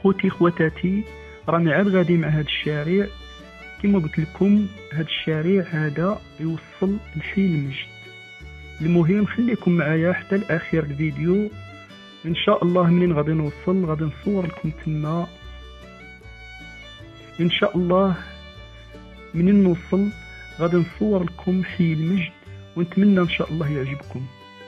خوتي خواتاتي، راني عاد غادي مع هذا الشارع. كما قلت لكم هذا الشارع هذا يوصل لحي المجد. المهم خليكم معايا حتى لاخر الفيديو. ان شاء الله منين غادي نوصل غادي نصور لكم تما ان شاء الله. منين نوصل غادي نصور لكم حي المجد، ونتمنى ان شاء الله يعجبكم.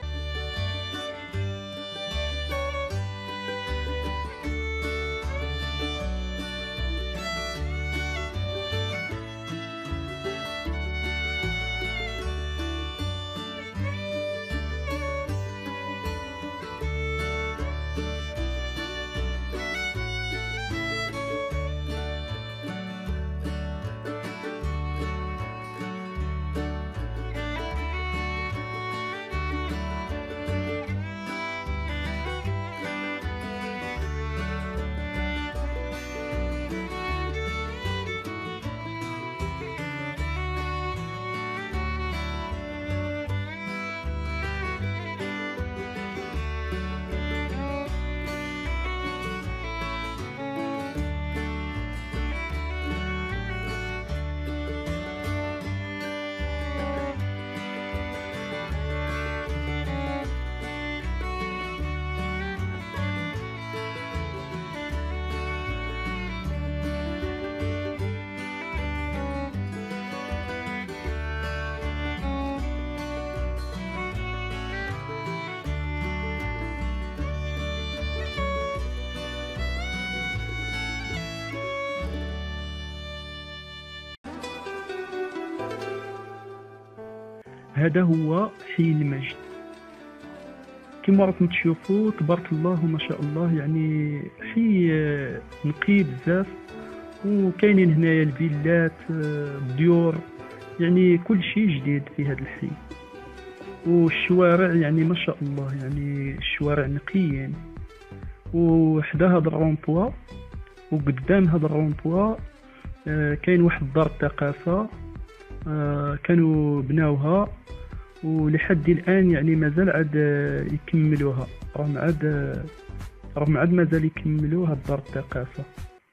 هذا هو حي المجد. كما راكم تشوفوا تبارك الله ما شاء الله، يعني حي نقي بزاف، وكاينين هنايا الفيلات الديور، يعني كل شيء جديد في هذا الحي. والشوارع يعني ما شاء الله، يعني الشوارع نقيين. وحدا هذا الرونبوا وقدام هذا الرونبوا كاين واحد دار الثقافة كانوا بناوها، ولحد الآن يعني مازال عاد يكملوها. راهم عاد مازال يكملوها دار الثقافة.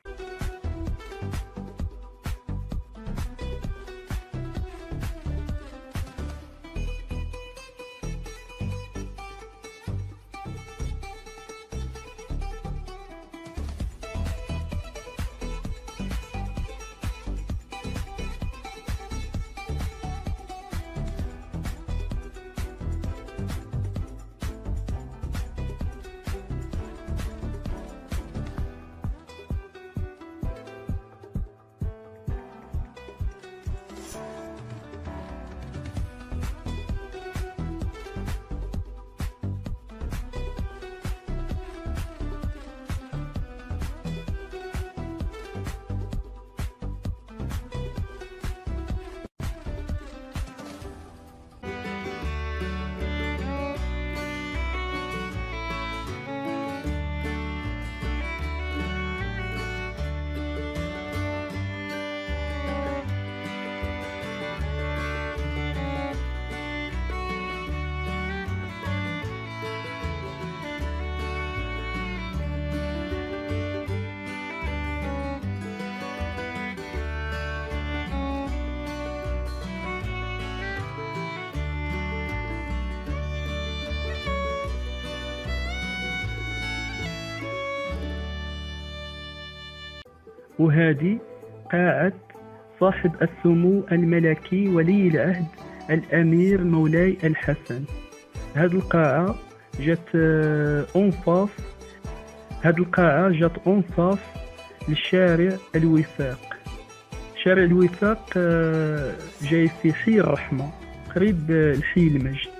وهذه قاعة صاحب السمو الملكي ولي العهد الأمير مولاي الحسن. هذه القاعة جات أنفاس، هذه القاعة جات أنفاس للشارع الوفاق. شارع الوفاق جاي في حي الرحمة قريب لحي المجد.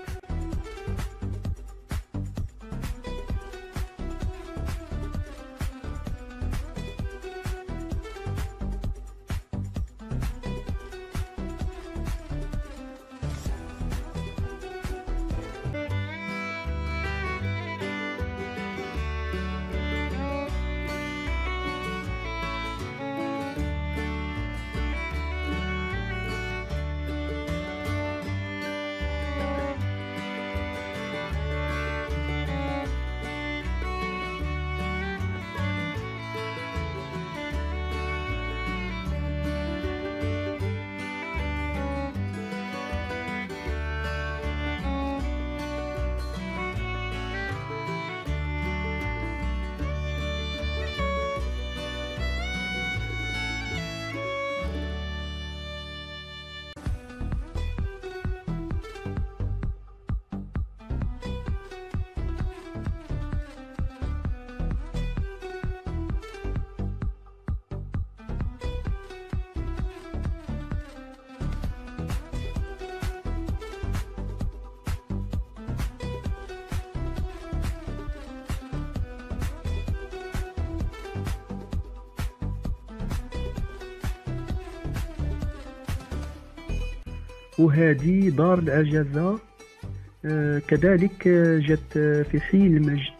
وهذه دار العجزة كذلك جات في حي المجد.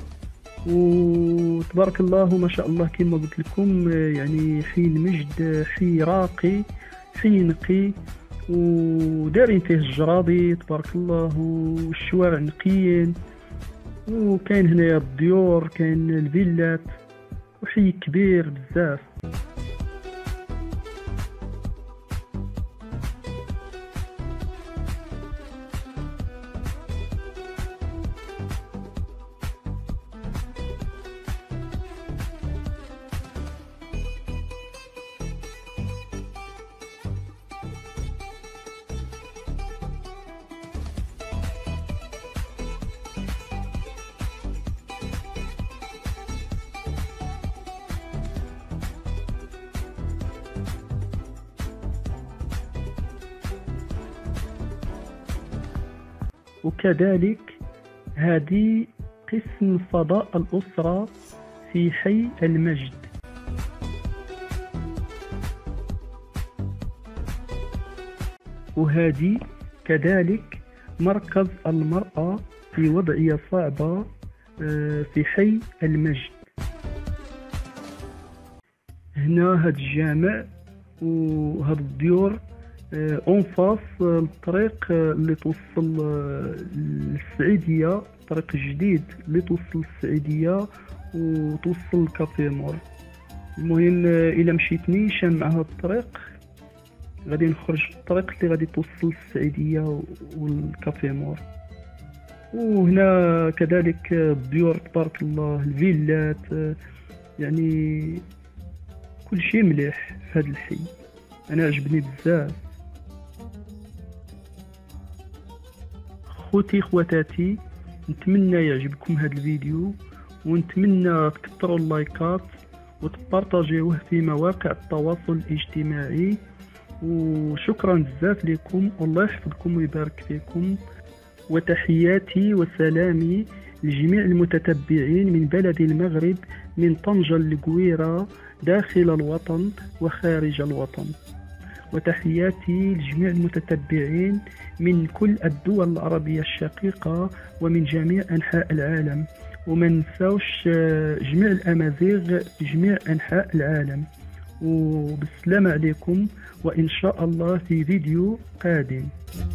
وتبارك الله ما شاء الله كما قلت لكم، يعني حي المجد حي راقي، حي نقي، ودارين فيه الجرادي تبارك الله، والشوارع نقيين، وكاين هنايا الديور، كاين الفيلات، وحي كبير بزاف. وكذلك هذه قسم فضاء الأسرة في حي المجد. وهذه كذلك مركز المرأة في وضعية صعبة في حي المجد. هنا هذا الجامع وهذا الديور اونفاس الطريق اللي توصل للسعيدية، الطريق الجديد اللي توصل للسعيدية وتوصل لكافي مور. المهم الى مشيت نيشان مع هذا الطريق غادي نخرج في الطريق اللي غادي توصل للسعيدية والكافي مور. وهنا كذلك الديور تبارك الله، الفيلات، يعني كل شيء مليح في هذا الحي، انا عجبني بزاف. خوتي خواتاتي، نتمنى يعجبكم هذا الفيديو، ونتمنى تكثروا اللايكات وتبارطاجيوه في مواقع التواصل الاجتماعي. وشكرا بزاف لكم، والله يحفظكم ويبارك فيكم. وتحياتي وسلامي لجميع المتتبعين من بلد المغرب، من طنجة لقويرة، داخل الوطن وخارج الوطن. وتحياتي لجميع المتتبعين من كل الدول العربية الشقيقة ومن جميع أنحاء العالم، وما ننساوش جميع الأمازيغ في جميع أنحاء العالم. وبالسلام عليكم، وإن شاء الله في فيديو قادم.